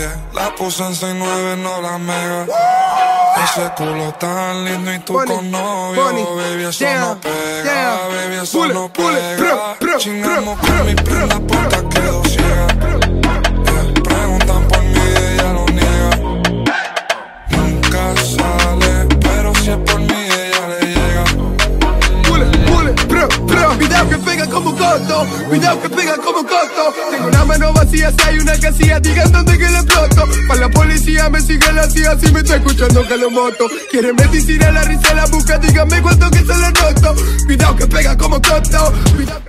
La puse en 6'9", no la mega. Ese culo tan lindo y tú con novio. Baby, eso no pega, baby, eso no pega. Chingamos con mi prenda puta, quedo ciega. Preguntan por mí y ella lo niega. Nunca sale, pero si es por mí ella le llega. Cuidado que pega como coto, cuidado que pega como coto. Tengo una mano vacía, si hay una casilla, digan dónde que le exploto. Para la policía me sigue la CIA, si me está escuchando que lo moto. Quieren medicina, la risa la busca, díganme cuánto que se lo noto. Cuidado que pega como coto, cuidado que